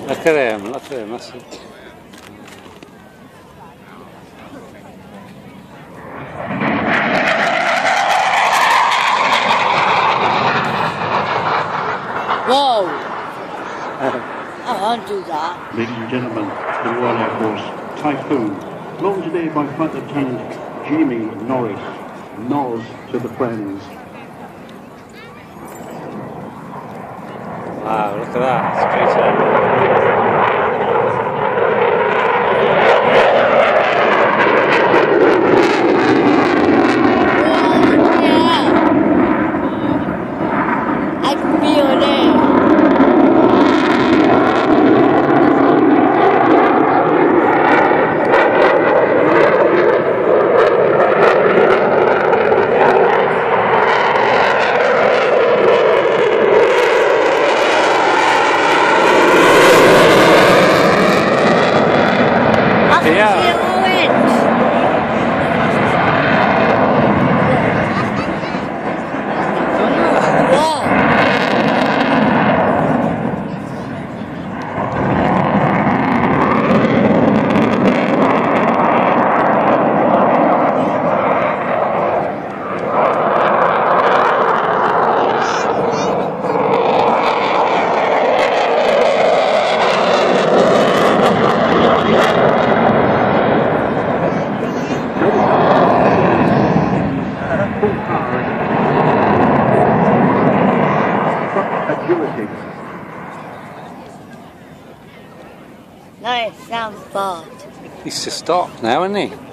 Look at him, look at him. That's it. Whoa! I won't do that. Ladies and gentlemen, the Royal Air Force Typhoon, flown today by Flight Lieutenant Jamie Norris. Nos to the friends. Wow, look at that. Straight out. No, it sounds bad. He's to stop now, isn't he?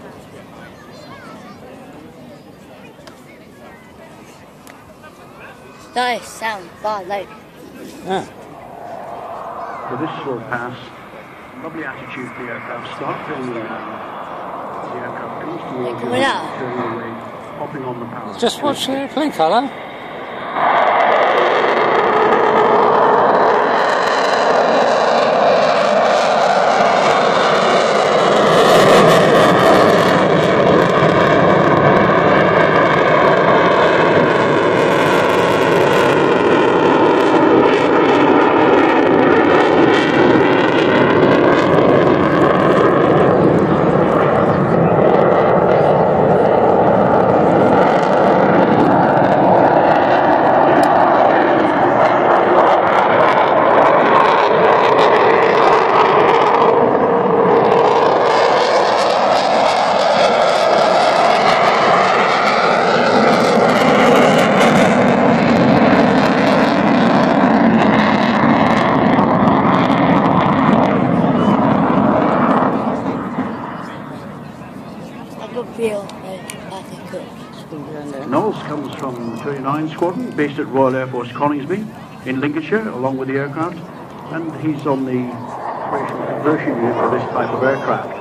No, it sounds bad, like. Yeah. So this will pass. Lovely attitude for the aircraft. Start turning around. The aircraft comes towards you, turning away, popping on the power. Just watch the airplane colour. Knowles comes from 39 Squadron, based at Royal Air Force Coningsby in Lincolnshire, along with the aircraft, and he's on the operational conversion unit for this type of aircraft.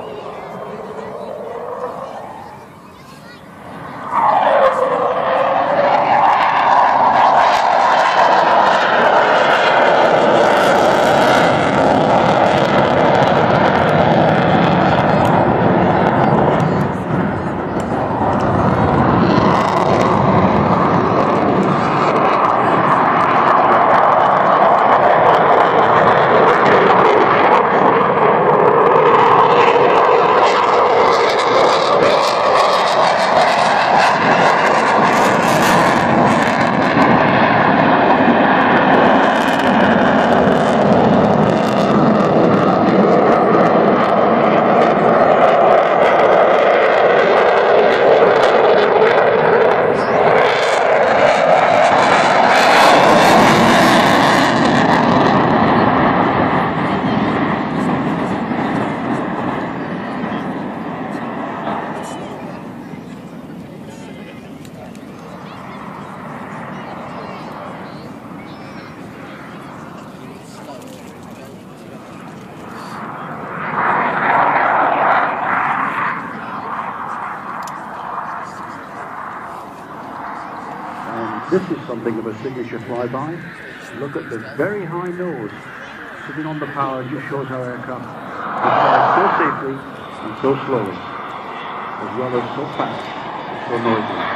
This is something of a signature flyby. Look at the very high nose sitting on the power. Just shows our aircraft flies so safely and so slowly, as well as so fast and so noisily.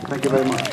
Thank you very much.